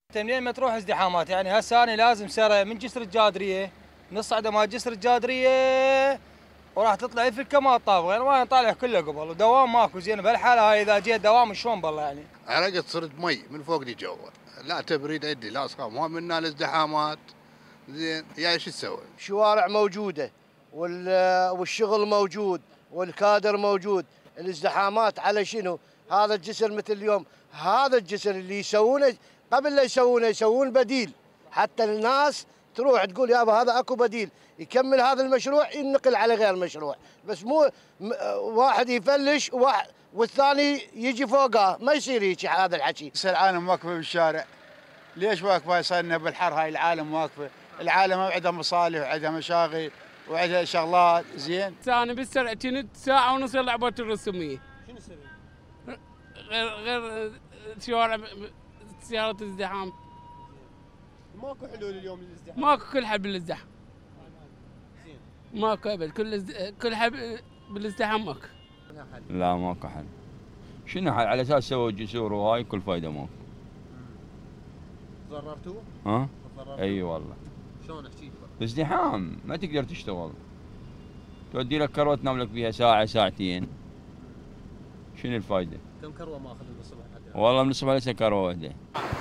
منين ما تروح ازدحامات، يعني هسه انا لازم سير من جسر الجادريه نصعد ما جسر الجادريه وراح تطلع يفك ما طاف غير وانا طالع كله قبل ودوام ماكو زين بهالحاله هاي. اذا جيت دوام شلون بالله يعني عرقت صرت مي من فوق دي جوا، لا تبريد عندي لا اصخام مو منا الازدحامات. زين يا شو تسوي؟ شوارع موجوده والشغل موجود والكادر موجود، الازدحامات على شنو؟ هذا الجسر مثل اليوم، هذا الجسر اللي يسوونه قبل لا يسوون بديل حتى الناس تروح تقول يابا هذا اكو بديل، يكمل هذا المشروع ينقل على غير مشروع، بس مو واحد يفلش والثاني يجي فوقه، ما يصير هيك هذا الحكي. العالم واقفه بالشارع، ليش واقفه؟ صرنا بالحر هاي العالم واقفه، العالم عندها مصالح وعندها مشاغل وعندها شغلات زين. انا بالسرعه كنت ساعه ونص لعبت الرسوميه. شنو السبب؟ غير شوارع سيارة ازدحام. ماكو حلول اليوم للازدحام؟ ماكو كل حل بالازدحام. ماكو ابد كل حل بالازدحام ماكو. لا ماكو حل. شنو حل؟ على اساس سووا جسور وهاي كل فايده ماكو. تضررتوا؟ ها؟ اي والله. شلون احكي لي؟ الازدحام ما تقدر تشتغل. تودي لك كروه تنام لك فيها ساعه ساعتين. شنو الفايده؟ كم كروه ماخذ من الصبح لحد الان؟ والله من الصبح لسه كروه واحده.